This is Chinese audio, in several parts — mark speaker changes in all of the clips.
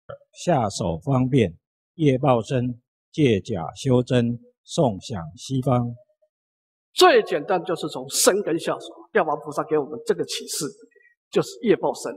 Speaker 1: 下手方便，业报身，借假修真，送享西方。
Speaker 2: 最简单就是从身根下手。药王菩萨给我们这个启示，就是业报身。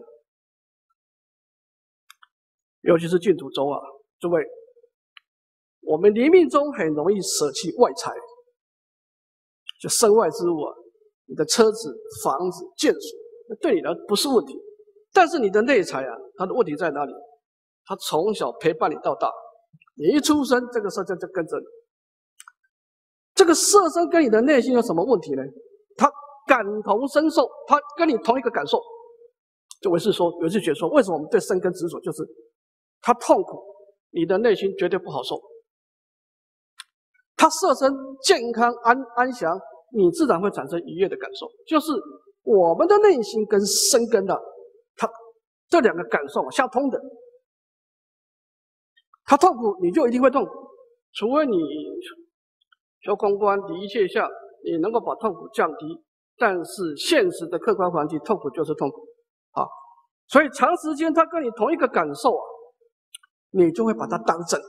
Speaker 2: 尤其是净土宗啊，诸位，我们临命中很容易舍弃外财，就身外之物啊，你的车子、房子、眷属，对你来不是问题。但是你的内财啊，它的问题在哪里？它从小陪伴你到大，你一出生，这个色身就跟着你。这个色身跟你的内心有什么问题呢？它感同身受，它跟你同一个感受。就唯识说，唯识学说，为什么我们对身根执着？就是它痛苦，你的内心绝对不好受。它色身健康安详，你自然会产生愉悦的感受。就是我们的内心跟身根的，它这两个感受相通的。它痛苦，你就一定会痛苦，除非你修空观离一切相，你能够把痛苦降低。但是现实的客观环境，痛苦就是痛苦啊。所以长时间它跟你同一个感受啊，你就会把它当真。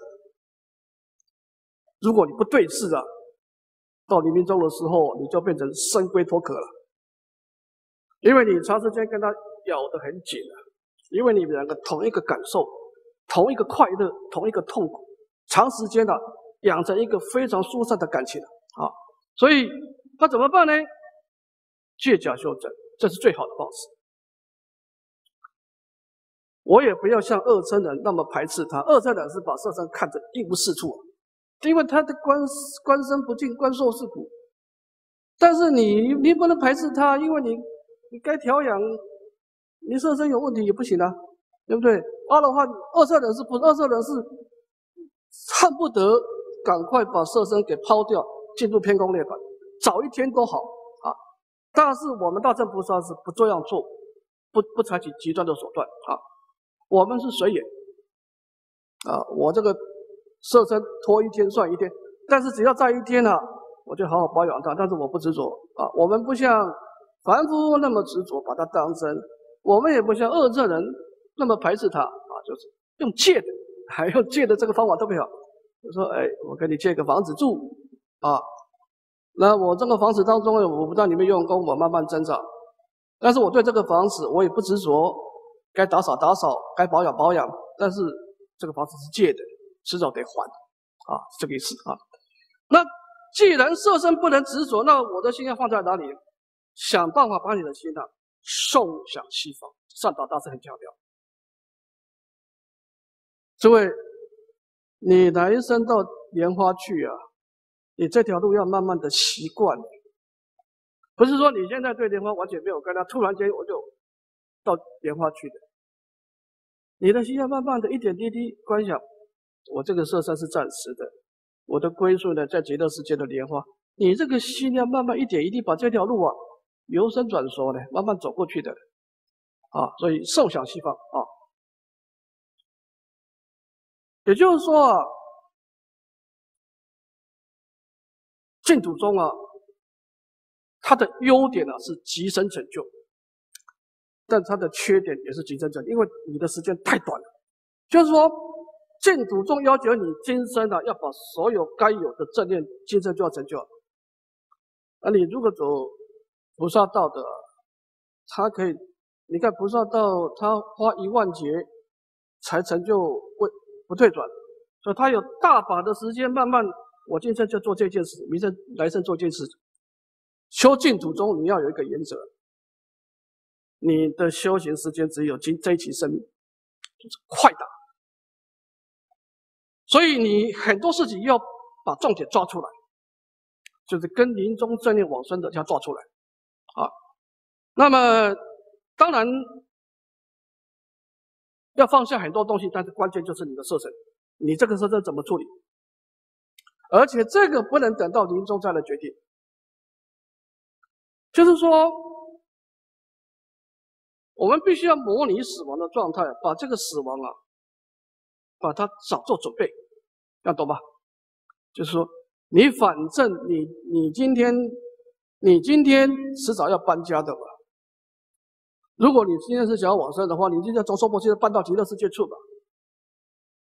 Speaker 2: 如果你不对峙啊，到临命终的时候，你就变成生龟脱壳了，因为你长时间跟它咬得很紧了，因为你们两个同一个感受，同一个快乐，同一个痛苦，长时间的养成一个非常疏散的感情啊。所以他怎么办呢？借假修真，这是最好的方式。我也不要像二乘人那么排斥他，二乘人是把色身看着一无是处啊，因为他的观身不净，观受是苦。但是你不能排斥他，因为你该调养，你色身有问题也不行啊，对不对？阿罗汉二乘人是不？二乘人是恨不得赶快把色身给抛掉，进入偏空涅槃，早一天都好啊。但是我们大乘菩萨是不这样做，不采取极端的手段啊。我们是随缘啊，我这个色身拖一天算一天，但是只要在一天啊，我就好好保养它。但是我不执着啊，我们不像凡夫那么执着把它当真，我们也不像二乘人那么排斥它啊，就是用借的，还用借的这个方法特别好。就说，哎，我给你借个房子住啊，那我这个房子当中，我不在里面用功，我慢慢增长。但是我对这个房子我也不执着，该打扫打扫，该保养保养。但是这个房子是借的，迟早得还啊，是这个意思啊。那既然色身不能执着，那我的心要放在哪里？想办法把你的心啊送向西方。善导大师很强调，诸位，你来生到莲花去啊，你这条路要慢慢的习惯。不是说你现在对莲花完全没有跟他，突然间我就到莲花去的。你的心要慢慢的一点滴滴观想，我这个色身是暂时的，我的归宿呢在极乐世界的莲花。你这个心要慢慢一点一滴把这条路啊由深转熟呢，慢慢走过去的啊。所以受想西方啊，也就是说啊，净土宗啊，它的优点啊是极深成就，但它的缺点也是极深成就，因为你的时间太短了。就是说，净土宗要求你今生啊，要把所有该有的正念，今生就要成就。而你如果走菩萨道的，他可以，你看菩萨道，他花1万劫才成就不退转，所以他有大把的时间，慢慢我今生就做这件事，明生来生做这件事。修净土宗你要有一个原则，你的修行时间只有这一期生命，就是快打。所以你很多事情要把重点抓出来，就是跟临终正念往生的要抓出来啊。那么当然要放下很多东西，但是关键就是你的色身，你这个色身怎么处理？而且这个不能等到临终再来决定。就是说，我们必须要模拟死亡的状态，把这个死亡啊，把它早做准备，要懂吧？就是说，你反正你今天迟早要搬家的嘛。如果你今天是想要往生的话，你今天从娑婆世界搬到极乐世界去吧。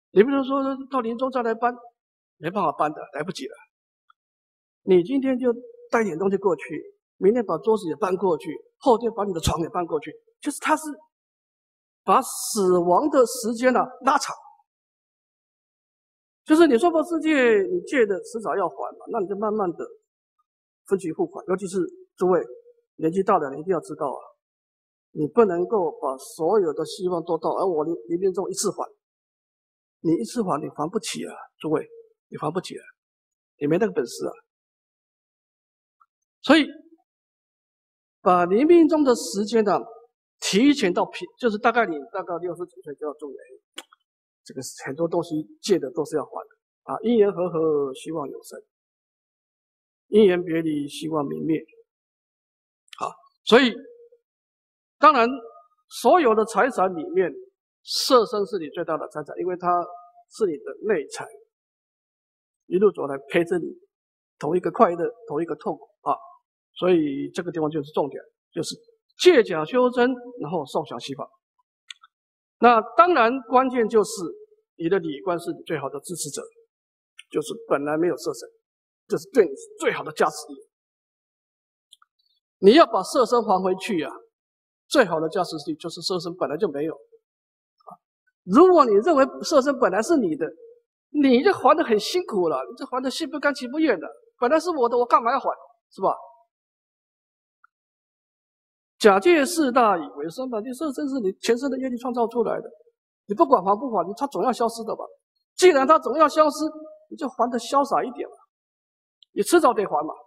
Speaker 2: 你不能说到临终再来搬，没办法搬的，来不及了。你今天就带点东西过去，明天把桌子也搬过去，后天把你的床也搬过去，就是它是把死亡的时间拉长。就是你娑婆世界，你借的迟早要还嘛，那你就慢慢的分期付款。尤其是诸位年纪大了，你一定要知道啊，你不能够把所有的希望都到，我临命终一次还，你一次还你还不起啊，诸位，你还不起啊，你没那个本事啊。所以把临命终的时间提前到就是大概你大概60几岁就要中年。这个很多东西借的都是要还的啊！因缘和合，希望有生；因缘别离，希望泯灭。好，所以当然，所有的财产里面，色身是你最大的财产，因为它是你的内财，一路走来陪着你，同一个快乐，同一个痛苦啊！所以这个地方就是重点，就是借假修真，然后受想行法。那当然，关键就是你的理观是你最好的支持者，就是本来没有色身，就是对你最好的加持力。你要把色身还回去啊，最好的加持力就是色身本来就没有。如果你认为色身本来是你的，你就还得很辛苦了，你这还得心不甘情不愿的。本来是我的，我干嘛要还？是吧？假借四大以为身吧，你色身是你前生的业力创造出来的，你不管还不还，它总要消失的吧？既然它总要消失，你就还得潇洒一点嘛，你迟早得还嘛，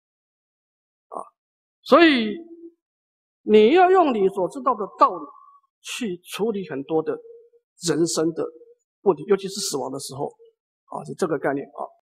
Speaker 2: 所以你要用你所知道的道理去处理很多的人生的问题，尤其是死亡的时候，是这个概念啊。